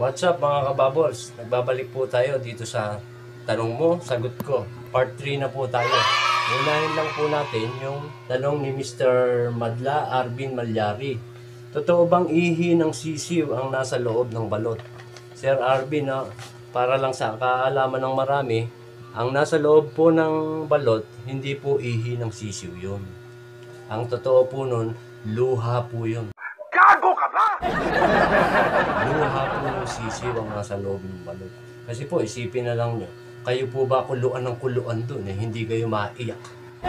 What's up mga kababols? Nagbabalik po tayo dito sa tanong mo, sagot ko. Part 3 na po tayo. Unahin lang po natin yung tanong ni Mr. Madla Arvin Malyari. Totoo bang ihi ng sisiw ang nasa loob ng balot? Sir Arvin, para lang sa kaalaman ng marami, ang nasa loob po ng balot, hindi po ihi ng sisiw yun. Ang totoo po nun, luha po yun. Gago ka ba? Luha po ng sisiw ang nasa loob ng balot. Kasi po, isipin na lang nyo, kayo po ba kuluan ng kuluan doon, hindi kayo maiyak.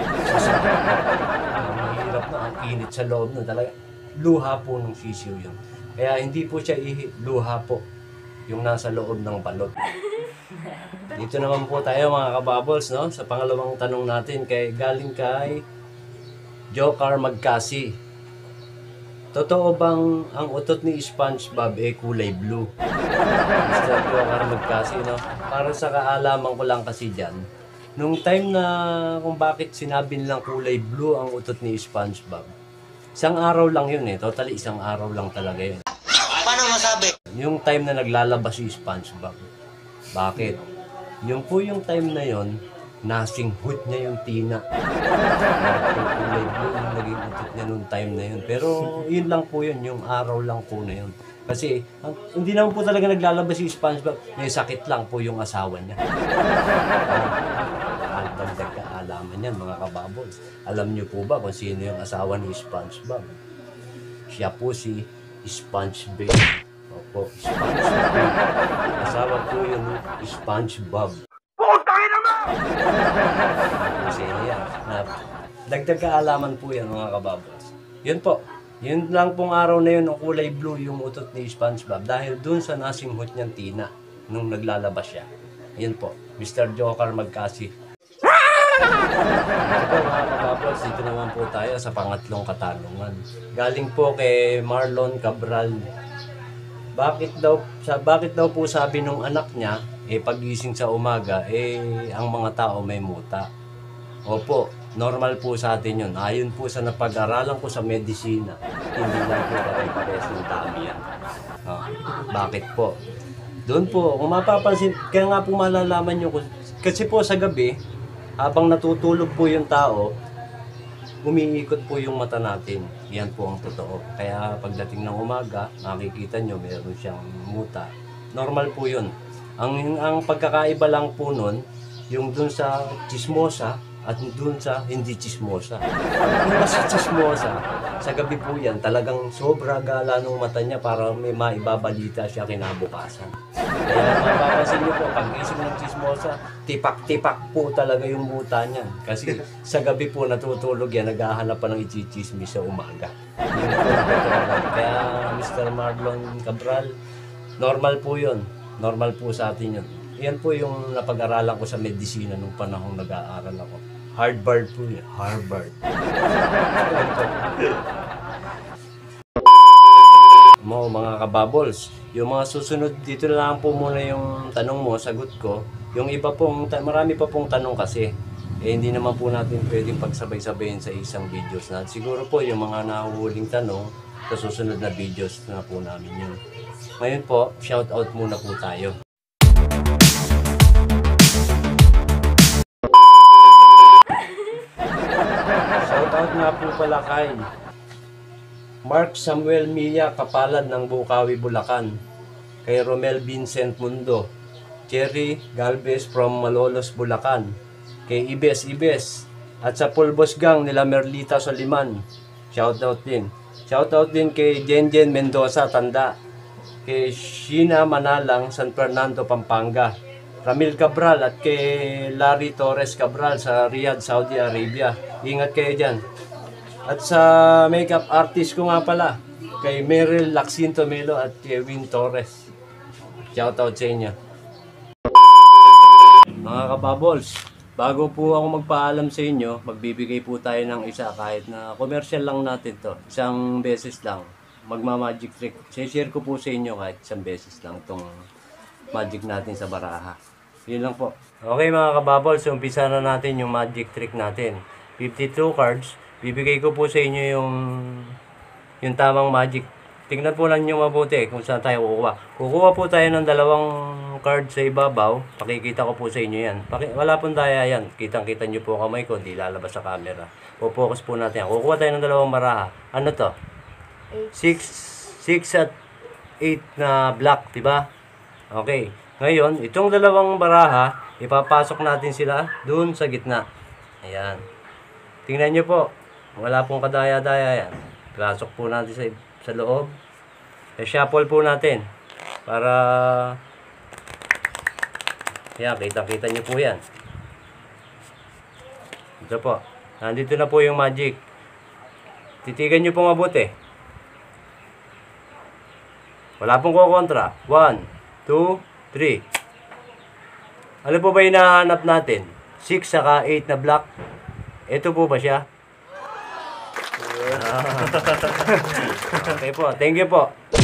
Ang hirap na, ang init sa loob nun, talaga. Luha po ng sisiw yun. Kaya hindi po siya ihi, luha po yung nasa loob ng balot. Dito naman po tayo mga kababols, no? Sa pangalawang tanong natin, galing kay Jokar Magkasi. Totoo bang ang utot ni SpongeBob ay kulay blue? Mr. Jokar Magkasi, no? Para sa kaalaman ko lang kasi dyan, nung time na kung bakit sinabi nilang kulay blue ang utot ni SpongeBob, isang araw lang yun eh. Totally, isang araw lang talaga yun. Paano masabi? Yung time na naglalabas si SpongeBob. Bakit? Yung po yung time na yun, nasinghut niya yung tina. Kulay blue yung naging utot niya nung time na yun. Pero yun lang po yun, yung araw lang po na yun. Kasi hindi naman po talaga naglalabas si SpongeBob. May sakit lang po yung asawa niya. Dagdag kaalaman yan mga kababols. Alam niyo po ba kung sino yung asawa ni SpongeBob? Siya po si SpongeBob. Opo, SpongeBob. Asawa po yun ni SpongeBob. Putangin naman! Kasi yan. Dagdag kaalaman po yan mga kababols. Yun po. Yun lang pong araw na yun ang kulay blue yung utot ni SpongeBob dahil dun sa nasinghut niyang tina nung naglalabas siya. Yun po. Mr. Jokar Magkasi. Ito mga kababols, dito naman po tayo sa pangatlong katanungan. Galing po kay Marlon Cabral. Bakit daw po sabi nung anak niya, pagising sa umaga, ang mga tao may muta? Opo, normal po sa atin yun. Ayon po sa napag-aralan ko sa medisina, hindi lang po pare-pares ng dami yan. Bakit po? Doon po, kung mapapansin, kaya nga po malalaman nyo, kasi po sa gabi, habang natutulog po yung tao, umiikot po yung mata natin. Yan po ang totoo. Kaya pagdating ng umaga, makikita nyo meron siyang muta. Normal po yun. Ang pagkakaiba lang po nun, yung dun sa chismosa at dun sa hindi chismosa. Yung sa chismosa, sa gabi po yan, talagang sobra gala ng mata niya para may maibabalita siya kinabukasan. Kaya mapapansin niyo po, pag gising ng chismosa, tipak-tipak po talaga yung muta niyan. Kasi sa gabi po natutulog yan, naghahanap pa ng ichichismis sa umaga. Yun po, kaya Mr. Marlon Cabral, normal po yun. Normal po sa atin yun. Yan po yung napag-aralan ko sa medisina nung panahong nag-aaral ako. Harvard po yun. Harvard. Mga kababols, yung mga susunod dito na lang po muna yung tanong mo, sagot ko. Yung iba pong, marami pa pong tanong kasi. Hindi naman po natin pwedeng pagsabay-sabayin sa isang videos na. Siguro po yung mga nahuhuling tanong sa susunod na videos na po namin yun. Ngayon po, shout out muna po tayo. Shoutout nga po pala kay Mark Samuel Mia Kapalad ng Bukawi, Bulacan, kay Romel Vincent Mundo, Cherry Galvez from Malolos, Bulacan, kay Ibes, at sa Pulbos Gang nila Merlita Soliman. Shoutout din. Shoutout din kay Jenjen Mendoza, Tanda, kay Sheena Manalang, San Fernando, Pampanga, Ramil Cabral at kay Larry Torres Cabral sa Riyadh, Saudi Arabia. Ingat kayo dyan. At sa makeup artist ko nga pala, kay Meryl Laxinto Melo at kay Win Torres. Shoutout sa inyo. Mga kababols, bago po ako magpaalam sa inyo, magbibigay po tayo ng isa kahit na commercial lang natin to. Isang beses lang. Magma-magic trick. Share ko po sa inyo kahit isang beses lang itong magic natin sa baraha. Yun lang po. Okay mga kababols, so umpisa na natin yung magic trick natin. 52 cards. Bibigay ko po sa inyo yung tamang magic tingnan po lang nyo mabuti kung saan tayo kukuha. Kukuha po tayo ng dalawang card sa ibabaw. Pakikita ko po sa inyo yan. Wala pong daya yan. Kitang-kita nyo po kamay ko, hindi lalabas sa camera. Focus po natin yan. Kukuha tayo ng dalawang baraha. Ano to? 6 at 8 na black, diba? Okay. Ngayon, itong dalawang baraha, ipapasok natin sila doon sa gitna. Ayan. Tingnan nyo po. Wala pong kadaya-daya yan. Pasok po natin sa loob. Shuffle po natin. Para... Ayan, kita-kita nyo po yan. Ito po. Nandito na po yung magic. Titigan nyo po mabuti. Wala pong kukontra. 1, 2, 3. Ano po ba yung hinahanap natin? 6 saka 8 na black. Ito po ba siya? Okay po. Thank you po.